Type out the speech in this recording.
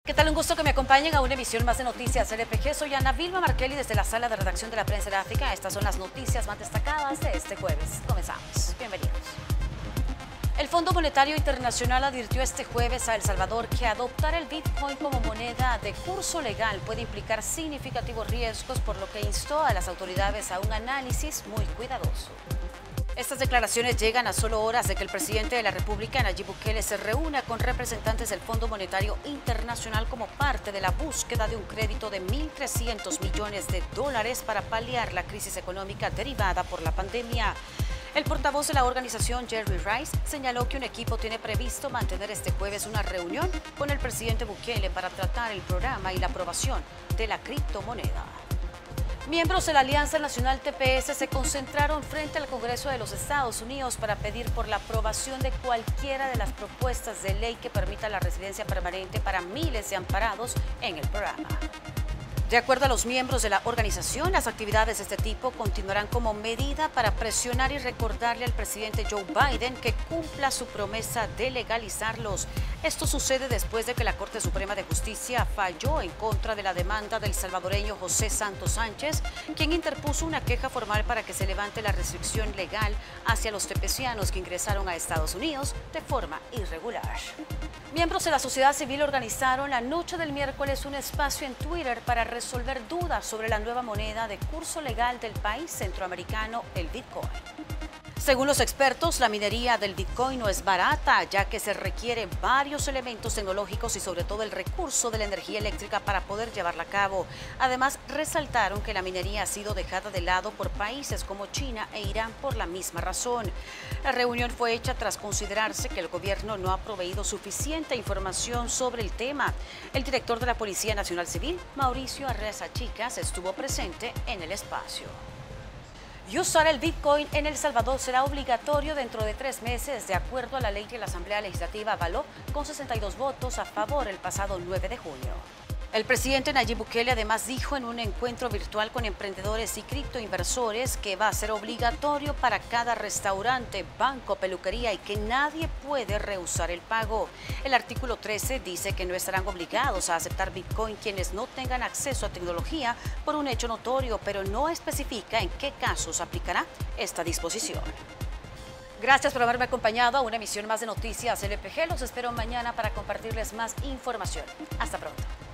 ¿Qué tal? Un gusto que me acompañen a una emisión más de Noticias LPG. Soy Ana Vilma Markelly desde la sala de redacción de la Prensa Gráfica. Estas son las noticias más destacadas de este jueves. Comenzamos. Bienvenidos. El Fondo Monetario Internacional advirtió este jueves a El Salvador que adoptar el Bitcoin como moneda de curso legal puede implicar significativos riesgos, por lo que instó a las autoridades a un análisis muy cuidadoso. Estas declaraciones llegan a solo horas de que el presidente de la República, Nayib Bukele, se reúna con representantes del Fondo Monetario Internacional como parte de la búsqueda de un crédito de $1.300 millones para paliar la crisis económica derivada por la pandemia. El portavoz de la organización, Jerry Rice, señaló que un equipo tiene previsto mantener este jueves una reunión con el presidente Bukele para tratar el programa y la aprobación de la criptomoneda. Miembros de la Alianza Nacional TPS se concentraron frente al Congreso de los Estados Unidos para pedir por la aprobación de cualquiera de las propuestas de ley que permita la residencia permanente para miles de amparados en el programa. De acuerdo a los miembros de la organización, las actividades de este tipo continuarán como medida para presionar y recordarle al presidente Joe Biden que cumpla su promesa de legalizarlos. Esto sucede después de que la Corte Suprema de Justicia falló en contra de la demanda del salvadoreño José Santos Sánchez, quien interpuso una queja formal para que se levante la restricción legal hacia los tepecianos que ingresaron a Estados Unidos de forma irregular. Miembros de la sociedad civil organizaron la noche del miércoles un espacio en Twitter para resolver dudas sobre la nueva moneda de curso legal del país centroamericano, el Bitcoin. Según los expertos, la minería del Bitcoin no es barata, ya que se requieren varios elementos tecnológicos y sobre todo el recurso de la energía eléctrica para poder llevarla a cabo. Además, resaltaron que la minería ha sido dejada de lado por países como China e Irán por la misma razón. La reunión fue hecha tras considerarse que el gobierno no ha proveído suficiente información sobre el tema. El director de la Policía Nacional Civil, Mauricio Arreza Chicas, estuvo presente en el espacio. Y usar el Bitcoin en El Salvador será obligatorio dentro de 3 meses, de acuerdo a la ley que la Asamblea Legislativa avaló con 62 votos a favor el pasado 9 de junio. El presidente Nayib Bukele además dijo en un encuentro virtual con emprendedores y criptoinversores que va a ser obligatorio para cada restaurante, banco, peluquería y que nadie puede rehusar el pago. El artículo 13 dice que no estarán obligados a aceptar Bitcoin quienes no tengan acceso a tecnología por un hecho notorio, pero no especifica en qué casos aplicará esta disposición. Gracias por haberme acompañado a una emisión más de Noticias LPG. Los espero mañana para compartirles más información. Hasta pronto.